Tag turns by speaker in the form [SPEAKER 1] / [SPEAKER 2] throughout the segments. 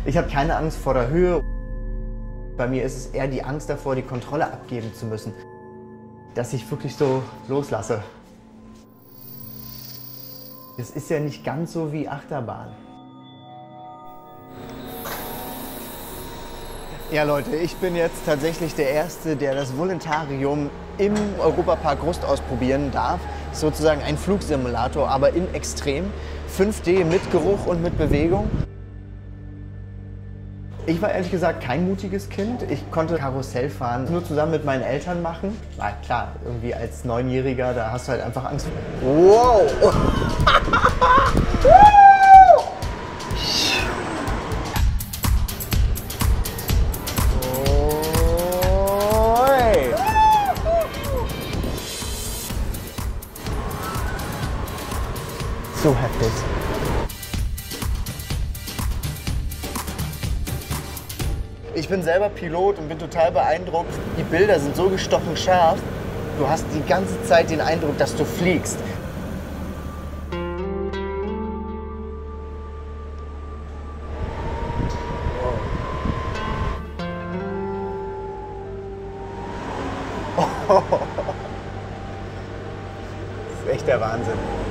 [SPEAKER 1] Ich habe keine Angst vor der Höhe. Bei mir ist es eher die Angst davor, die Kontrolle abgeben zu müssen. Dass ich wirklich so loslasse. Es ist ja nicht ganz so wie Achterbahn. Ja Leute, ich bin jetzt tatsächlich der Erste, der das Voluntarium im Europapark Rust ausprobieren darf. Sozusagen ein Flugsimulator, aber in Extrem. 5D mit Geruch und mit Bewegung. Ich war ehrlich gesagt kein mutiges Kind. Ich konnte Karussell fahren, nur zusammen mit meinen Eltern machen. Na klar, irgendwie als Neunjähriger, da hast du halt einfach Angst. Wow! So heftig. Ich bin selber Pilot und bin total beeindruckt. Die Bilder sind so gestochen scharf. Du hast die ganze Zeit den Eindruck, dass du fliegst. Oh. Das ist echt der Wahnsinn.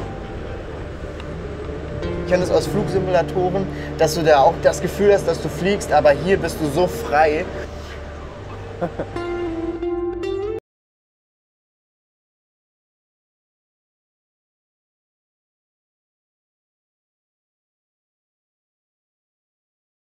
[SPEAKER 1] Ich kenne es aus Flugsimulatoren, dass du da auch das Gefühl hast, dass du fliegst, aber hier bist du so frei.